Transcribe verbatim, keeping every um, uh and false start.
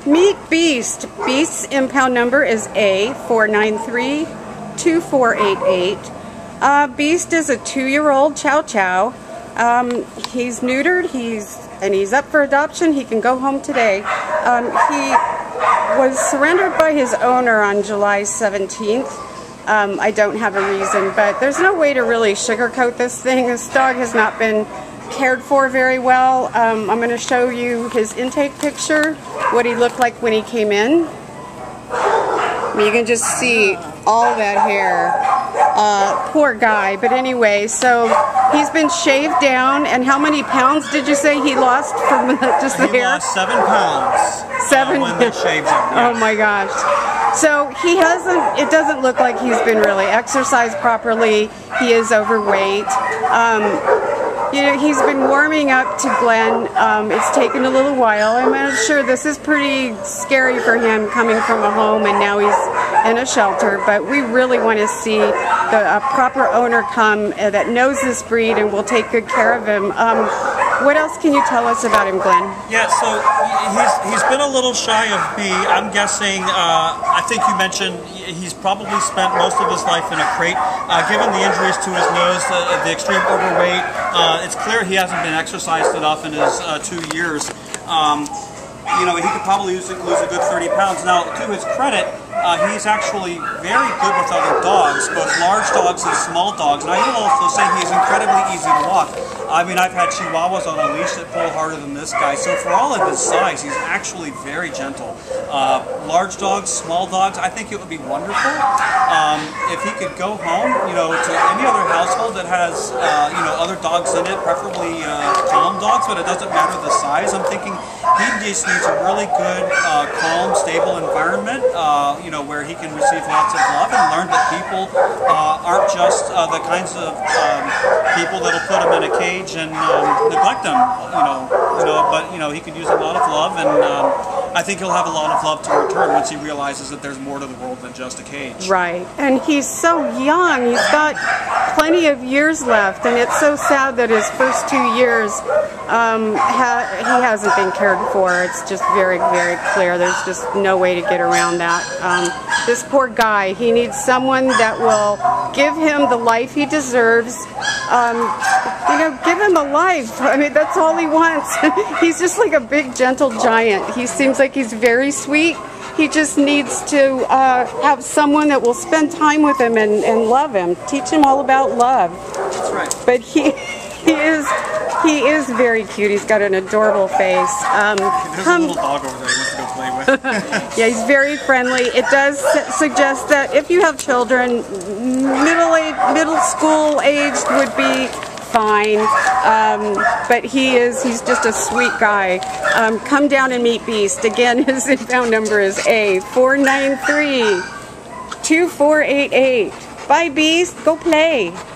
Meet Beast. Beast's impound number is A four nine three two four eight eight. Uh, Beast is a two-year-old Chow Chow. Um, he's neutered. He's and he's up for adoption. He can go home today. Um, he was surrendered by his owner on July seventeenth. Um, I don't have a reason, but there's no way to really sugarcoat this thing. This dog has not been cared for very well. Um, I'm going to show you his intake picture, what he looked like when he came in. You can just see all that hair. Uh, poor guy. But anyway, so he's been shaved down. And how many pounds did you say he lost from the, just the he hair? He lost seven pounds. Seven? Uh, when they shaved him. Yes. Oh my gosh. So he hasn't, it doesn't look like he's been really exercised properly. He is overweight. Um, You know, he's been warming up to Glenn. Um, it's taken a little while. I'm sure this is pretty scary for him coming from a home and now he's in a shelter. But we really want to see the a proper owner come uh, that knows this breed and will take good care of him. Um, what else can you tell us about him, Glenn? Yeah, so he's, he's been a little shy of me. I'm guessing, uh, I think you mentioned he's probably spent most of his life in a crate. Uh, given the injuries to his nose, uh, the extreme overweight, uh, it's clear he hasn't been exercised enough in his uh, two years. Um, you know, he could probably lose, lose a good thirty pounds. Now, to his credit, uh, he's actually very good with other dogs, both large dogs and small dogs. And I will also say he's incredibly easy to walk. I mean, I've had Chihuahuas on a leash that pull harder than this guy. So for all of his size, he's actually very gentle. Uh, large dogs, small dogs, I think it would be wonderful um, if he could go home, you know, to any other household that has, uh, you know, other dogs in it, preferably uh, calm dogs, but it doesn't matter the size. I'm thinking he just needs a really good, uh, calm, stable environment, uh, you know, where he can receive lots of love and learn that people uh, aren't just uh, the kinds of um, people that'll put him in a cage and um, neglect them, you know, you know, but you know he could use a lot of love, and um, I think he'll have a lot of love to return once he realizes that there's more to the world than just a cage. Right, and he's so young. He's got plenty of years left, and it's so sad that his first two years um, ha he hasn't been cared for. It's just very, very clear. There's just no way to get around that. Um, this poor guy, he needs someone that will give him the life he deserves. Um, you know, give him a life. I mean, that's all he wants. He's just like a big, gentle giant. He seems like he's very sweet. He just needs to uh, have someone that will spend time with him and, and love him. Teach him all about love. That's right. But he, he is he is very cute. He's got an adorable face. Um, There's come, a little dog over there he wants to go play with. Yeah, he's very friendly. It does suggest that if you have children, middle age, middle school aged would be fine, um, but he is, he's just a sweet guy. Um, come down and meet Beast. Again, his impound number is A four nine three two four eight eight. Bye, Beast. Go play.